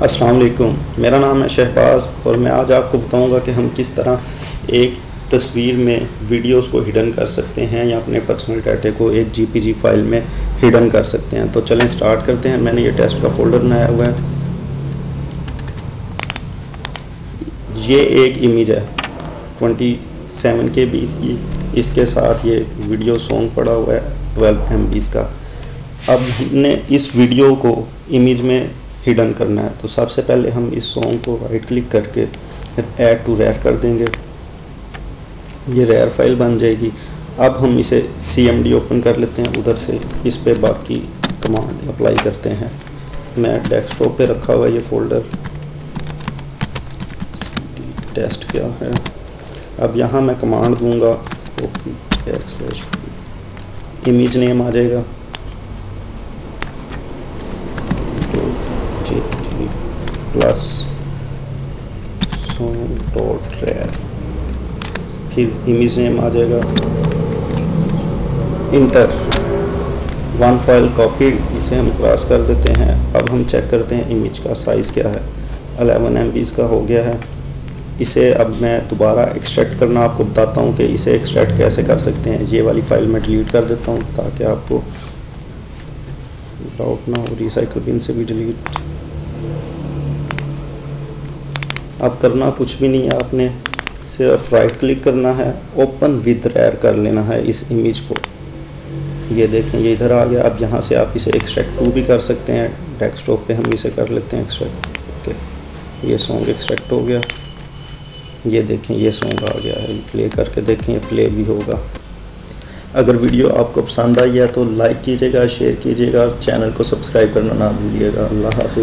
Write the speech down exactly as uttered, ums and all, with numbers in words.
अस्सलाम वालेकुम, मेरा नाम है शहबाज और मैं आज आपको बताऊंगा कि हम किस तरह एक तस्वीर में वीडियोस को हिडन कर सकते हैं या अपने पर्सनल डाटे को एक जीपीजी फाइल में हिडन कर सकते हैं। तो चलें स्टार्ट करते हैं। मैंने ये टेस्ट का फोल्डर बनाया हुआ है। ये एक इमेज है सत्ताईस के बी की, इसके साथ ये वीडियो सॉन्ग पड़ा हुआ है बारह एम बी का। अब हमने इस वीडियो को इमेज में हिडन करना है, तो सबसे पहले हम इस सॉन्ग को राइट क्लिक करके ऐड टू रेयर कर देंगे। ये रेयर फाइल बन जाएगी। अब हम इसे सी एम डी ओपन कर लेते हैं, उधर से इस पे बाकी कमांड अप्लाई करते हैं। मैं डेस्कटॉप पे रखा हुआ ये फोल्डर, टेस्ट क्या है। अब यहाँ मैं कमांड दूंगा, इमेज नेम आ जाएगा प्लस सॉन्ग डॉट रेयर, फिर इमेज नेम आ जाएगा, इंटर, वन फाइल कॉपीड, इसे हम क्रॉस कर देते हैं। अब हम चेक करते हैं इमेज का साइज़ क्या है, ग्यारह एम बी का हो गया है। इसे अब मैं दोबारा एक्सट्रैक्ट करना आपको बताता हूँ कि इसे एक्सट्रैक्ट कैसे कर सकते हैं। ये वाली फ़ाइल मैं डिलीट कर देता हूँ ताकि आपको डाउट ना हो। रिसाइकल बिन से भी डिलीट। अब करना कुछ भी नहीं है, आपने सिर्फ राइट क्लिक करना है, ओपन विद रेयर कर लेना है इस इमेज को। ये देखें, ये इधर आ गया। अब यहाँ से आप इसे एक्सट्रैक्ट टू भी कर सकते हैं। डेस्कटॉप पे हम इसे कर लेते हैं एक्सट्रैक्ट। ओके, ये सॉन्ग एक्सट्रैक्ट हो गया। ये देखें, ये सॉन्ग आ गया है। प्ले करके देखें, ये प्ले भी होगा। अगर वीडियो आपको पसंद आई है तो लाइक कीजिएगा, शेयर कीजिएगा और चैनल को सब्सक्राइब करना ना भूलिएगा। अल्लाह हाफ़िज़।